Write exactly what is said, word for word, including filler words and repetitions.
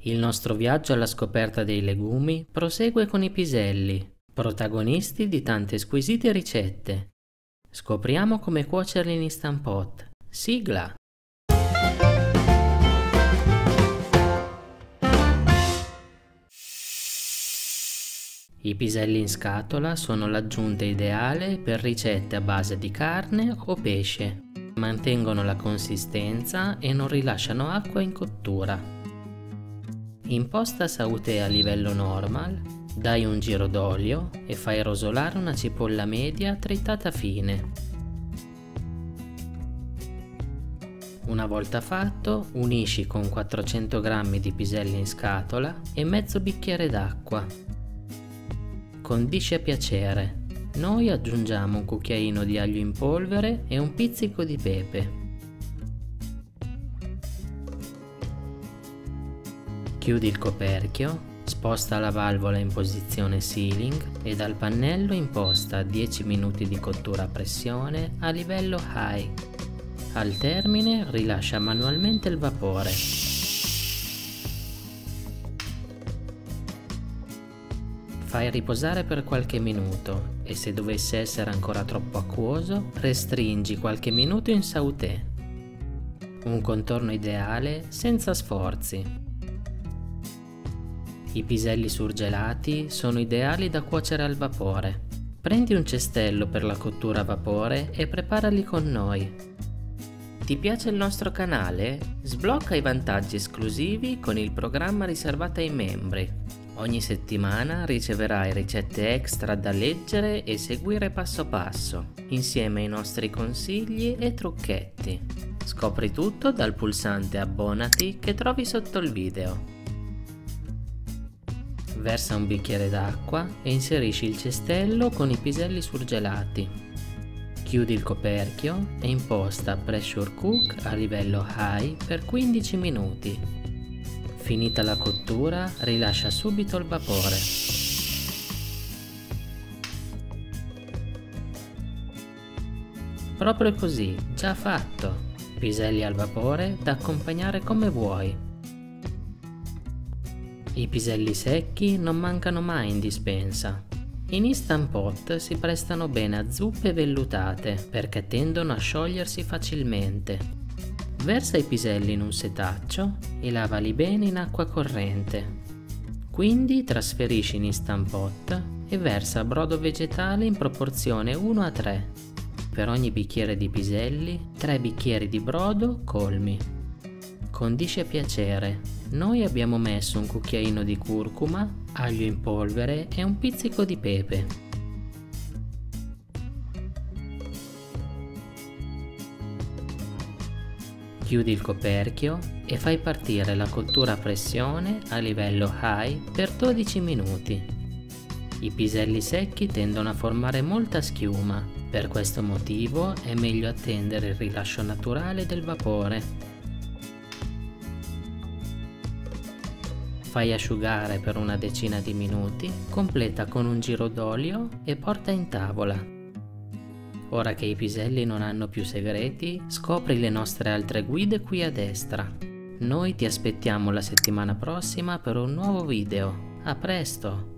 Il nostro viaggio alla scoperta dei legumi prosegue con i piselli, protagonisti di tante squisite ricette. Scopriamo come cuocerli in Instant Pot. Sigla! I piselli in scatola sono l'aggiunta ideale per ricette a base di carne o pesce. Mantengono la consistenza e non rilasciano acqua in cottura. Imposta sauté a livello normal, dai un giro d'olio e fai rosolare una cipolla media tritata fine. Una volta fatto, unisci con quattrocento grammi di piselli in scatola e mezzo bicchiere d'acqua. Condisci a piacere. Noi aggiungiamo un cucchiaino di aglio in polvere e un pizzico di pepe. Chiudi il coperchio, sposta la valvola in posizione sealing e dal pannello imposta dieci minuti di cottura a pressione a livello high. Al termine rilascia manualmente il vapore. Fai riposare per qualche minuto e se dovesse essere ancora troppo acquoso, restringi qualche minuto in sauté. Un contorno ideale senza sforzi. I piselli surgelati sono ideali da cuocere al vapore. Prendi un cestello per la cottura a vapore e preparali con noi. Ti piace il nostro canale? Sblocca i vantaggi esclusivi con il programma riservato ai membri. Ogni settimana riceverai ricette extra da leggere e seguire passo passo, insieme ai nostri consigli e trucchetti. Scopri tutto dal pulsante abbonati che trovi sotto il video. Versa un bicchiere d'acqua e inserisci il cestello con i piselli surgelati. Chiudi il coperchio e imposta pressure cook a livello high per quindici minuti. Finita la cottura, rilascia subito il vapore. Proprio così, già fatto. Piselli al vapore da accompagnare come vuoi. I piselli secchi non mancano mai in dispensa. In Instant Pot si prestano bene a zuppe vellutate perché tendono a sciogliersi facilmente. Versa i piselli in un setaccio e lavali bene in acqua corrente. Quindi trasferisci in Instant Pot e versa brodo vegetale in proporzione uno a tre. Per ogni bicchiere di piselli, tre bicchieri di brodo colmi. Condisci a piacere. Noi abbiamo messo un cucchiaino di curcuma, aglio in polvere e un pizzico di pepe. Chiudi il coperchio e fai partire la cottura a pressione a livello high per dodici minuti. I piselli secchi tendono a formare molta schiuma, per questo motivo è meglio attendere il rilascio naturale del vapore. Fai asciugare per una decina di minuti, completa con un giro d'olio e porta in tavola. Ora che i piselli non hanno più segreti, scopri le nostre altre guide qui a destra. Noi ti aspettiamo la settimana prossima per un nuovo video. A presto!